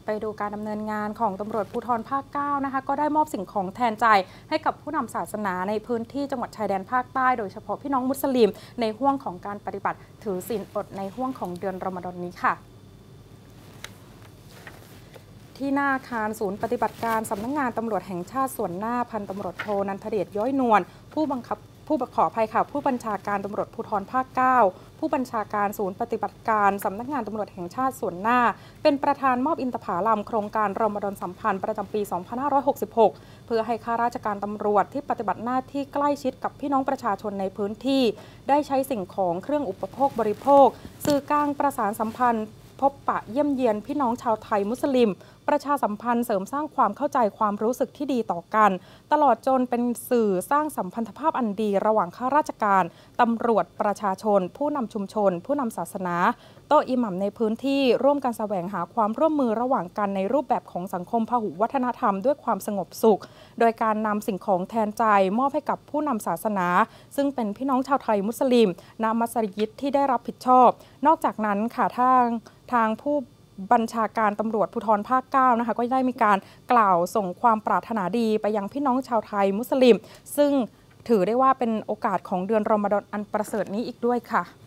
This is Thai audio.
ไปดูการดำเนินงานของตำรวจภูธรภาค 9 นะคะก็ได้มอบสิ่งของแทนใจให้กับผู้นำศาสนาในพื้นที่จังหวัดชายแดนภาคใต้โดยเฉพาะพี่น้องมุสลิมในห้วงของการปฏิบัติถือศีลอดในห้วงของเดือนรอมฎอนนี้ค่ะที่หน้าอาคารศูนย์ปฏิบัติการสำนักงานตำรวจแห่งชาติส่วนหน้าพันตำรวจโทนันทเดชย้อยนวลผู้บัญชาการตำรวจภูธรภาค 9 ผู้บัญชาการศูนย์ปฏิบัติการสำนักงานตำรวจแห่งชาติส่วนหน้าเป็นประธานมอบอินทผลัมโครงการรอมฎอนสัมพันธ์ประจำปี 2566 เพื่อให้ข้าราชการตำรวจที่ปฏิบัติหน้าที่ใกล้ชิดกับพี่น้องประชาชนในพื้นที่ได้ใช้สิ่งของเครื่องอุปโภคบริโภคสื่อกลางประสานสัมพันธ์พบปะเยี่ยมเยียนพี่น้องชาวไทยมุสลิมประชาสัมพันธ์เสริมสร้างความเข้าใจความรู้สึกที่ดีต่อกันตลอดจนเป็นสื่อสร้างสัมพันธภาพอันดีระหว่างข้าราชการตำรวจประชาชนผู้นำชุมชนผู้นำศาสนาโต๊ะอิหมัมในพื้นที่ร่วมกันแสวงหาความร่วมมือระหว่างกันในรูปแบบของสังคมพหุวัฒนธรรมด้วยความสงบสุขโดยการนำสิ่งของแทนใจมอบให้กับผู้นำศาสนาซึ่งเป็นพี่น้องชาวไทยมุสลิมณมัสยิดที่ได้รับผิดชอบนอกจากนั้นค่ะทางผู้บัญชาการตำรวจภูธรภาค 9 นะคะก็ได้มีการกล่าวส่งความปรารถนาดีไปยังพี่น้องชาวไทยมุสลิมซึ่งถือได้ว่าเป็นโอกาสของเดือนรอมฎอนอันประเสริฐนี้อีกด้วยค่ะ